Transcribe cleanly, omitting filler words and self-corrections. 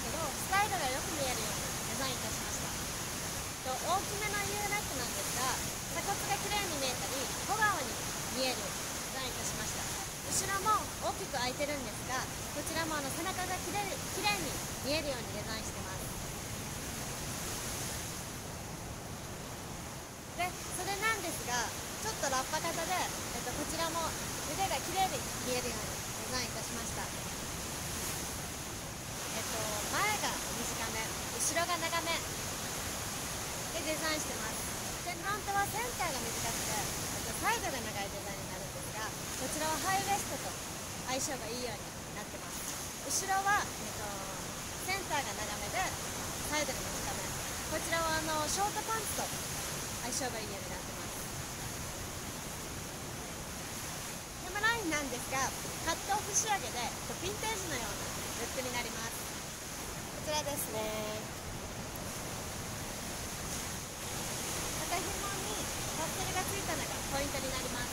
けどスタイルがよく見えるようにデザインいたしました。大きめの U ネックなんですが、鎖骨が綺麗に見えたり小顔に見えるようにデザインいたしました。後ろも大きく開いてるんですが、こちらも背中が綺麗に見えるようにデザインしてます。で、それなんですが、ちょっとラッパ型で、こちらも腕が綺麗に見えるようにデザインいたしました。前が短め、後ろが長めでデザインしてます。で、フロントはセンターが短くて、サイドが長いデザインになるんですが、こちらはハイウエストと相性がいいようになってます。後ろは、センターが長めでサイドが短め、こちらはショートパンツと相性がいいようになってます。ヘムラインなんですが、カットオフ仕上げでヴィンテージのようなルックになります。こちらですね。肩紐にタッセルがついたのがポイントになります。